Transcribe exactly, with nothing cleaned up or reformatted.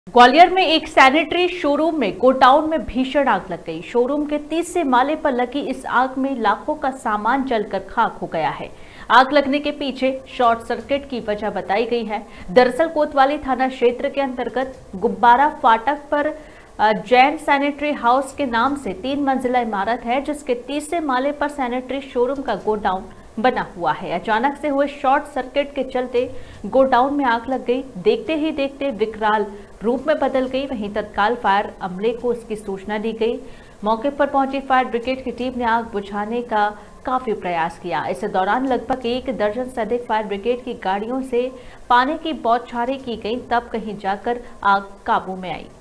ग्वालियर में एक sanitary showroom में गोडाउन में भीषण आग लग गई। शोरूम के तीसरे माले पर लगी इस आग में लाखों का सामान जलकर खाक हो गया है। आग लगने के पीछे शॉर्ट सर्किट की वजह बताई गई है। दरअसल कोतवाली थाना क्षेत्र के अंतर्गत गुब्बारा फाटक पर जैन सैनिटरी हाउस के नाम से तीन मंजिला इमारत है, जिसके तीसरे माले पर सैनिटरी शोरूम का गोडाउन बना हुआ है। अचानक से हुए शॉर्ट सर्किट के चलते गोडाउन में आग लग गई। देखते ही देखते विकराल रूप में बदल गई। वहीं तत्काल फायर अमले को इसकी सूचना दी गई। मौके पर पहुंची फायर ब्रिगेड की टीम ने आग बुझाने का काफी प्रयास किया। इस दौरान लगभग एक दर्जन से अधिक फायर ब्रिगेड की गाड़ियों से पानी की बौछारें की गई, तब कहीं जाकर आग काबू में आई।